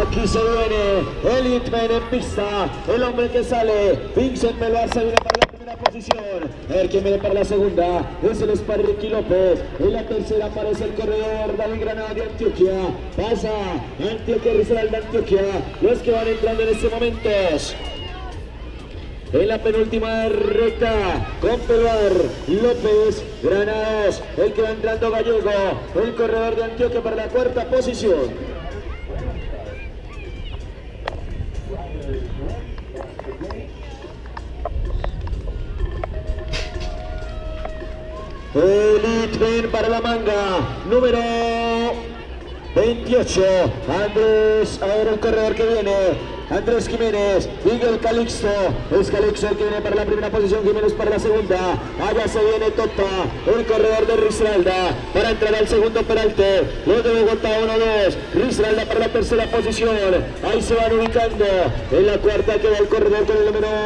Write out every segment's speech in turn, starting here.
Aquí se viene el Hitman en pista, el hombre que sale, Vincent Melarza viene para la primera posición, a ver quién viene para la segunda, es el Spar Ricky López, en la tercera aparece el corredor David Granada de Antioquia, pasa Antioquia Rizal de Antioquia, los que van entrando en este momento. En la penúltima recta, con Peluar, López, Granados, el que va entrando Gallego, el corredor de Antioquia para la cuarta posición. El Hitman para la manga, número 28, Andrés, ahora el corredor que viene, Andrés Jiménez, Miguel Calixto, es Calixto el que viene para la primera posición, Jiménez para la segunda, allá se viene Tota, el corredor de Risralda, para entrar al segundo peralte, los de Bogotá 1-2, Risralda para la tercera posición, ahí se van ubicando, en la cuarta queda el corredor con el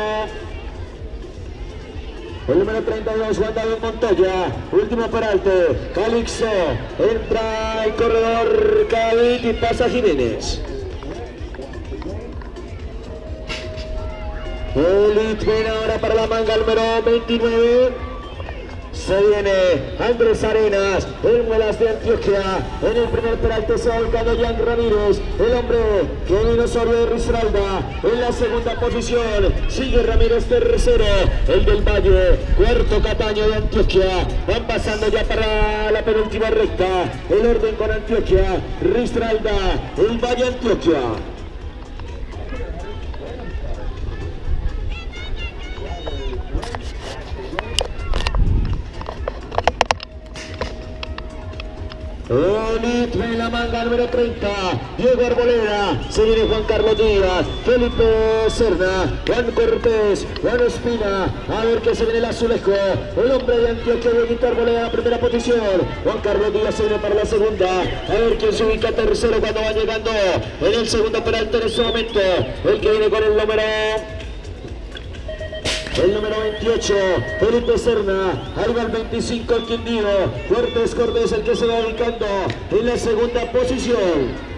número 32, Juan David Montoya, último peralte, Calixto, entra el corredor David y pasa Jiménez. El Hitman ahora para la manga número 29. Se viene Andrés Arenas, el Muelas de Antioquia. En el primer peralte se va ubicando Jan Ramírez, el hombre que vino sobre de Risralda. En la segunda posición sigue Ramírez tercero, el del Valle, cuarto Cataño de Antioquia. Van pasando ya para la penúltima recta. El orden con Antioquia, Risralda, el Valle Antioquia. El Hitman en la manga número 30, Diego Arboleda, se viene Juan Carlos Díaz, Felipe Serna, Juan Cortés, Juan Espina, a ver que se viene el azulejo, el hombre de Antioquia, Diego Arboleda en la primera posición, Juan Carlos Díaz se viene para la segunda, a ver quién se ubica tercero cuando va llegando en el segundo peralte en este momento, el que viene con el número 28, Felipe Serna, ahí va el 25, el Quindío, Fuertes Cortés, el que se va ubicando en la segunda posición.